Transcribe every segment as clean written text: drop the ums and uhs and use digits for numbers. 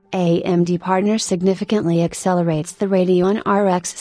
AMD partner significantly accelerates the Radeon RX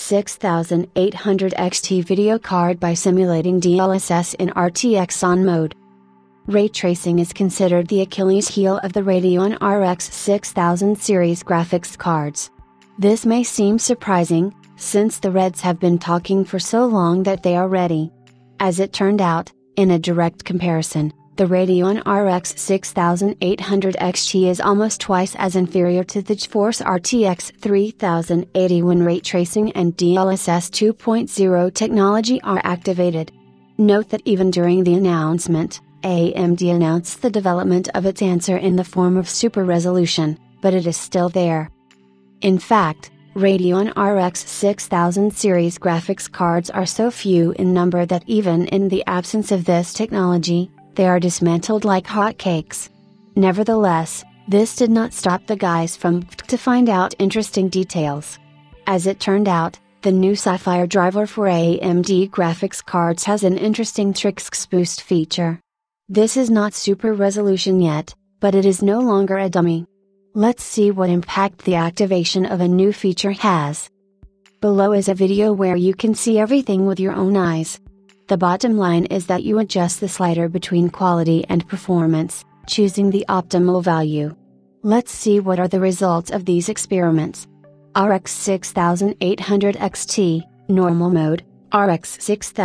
6800 XT video card by simulating DLSS in RTX ON mode. Ray tracing is considered the Achilles heel of the Radeon RX 6000 series graphics cards. This may seem surprising, since the Reds have been talking for so long that they are ready. As it turned out, in a direct comparison, the Radeon RX 6800 XT is almost twice as inferior to the GeForce RTX 3080 when ray tracing and DLSS 2.0 technology are activated. Note that even during the announcement, AMD announced the development of its answer in the form of super resolution, but it is still there. In fact, Radeon RX 6000 series graphics cards are so few in number that even in the absence of this technology, they are dismantled like hotcakes. Nevertheless, this did not stop the guys from to find out interesting details. As it turned out, the new Sapphire driver for AMD graphics cards has an interesting tricks boost feature. This is not super resolution yet, but it is no longer a dummy. Let's see what impact the activation of a new feature has. Below is a video where you can see everything with your own eyes. The bottom line is that you adjust the slider between quality and performance, choosing the optimal value. Let's see what are the results of these experiments. RX 6800 XT, Normal Mode, RX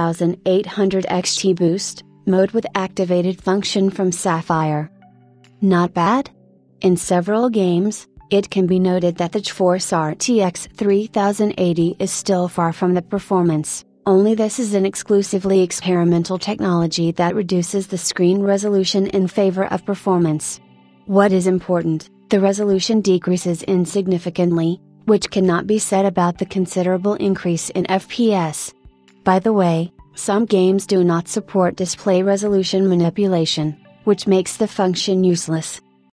6800 XT Boost, Mode with activated function from Sapphire. Not bad? In several games, it can be noted that the GeForce RTX 3080 is still far from the performance. Only this is an exclusively experimental technology that reduces the screen resolution in favor of performance. What is important, the resolution decreases insignificantly, which cannot be said about the considerable increase in FPS. By the way, some games do not support display resolution manipulation, which makes the function useless.